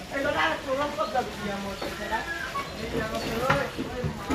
Allora, tu non cosa dobbiamo, vediamo che noi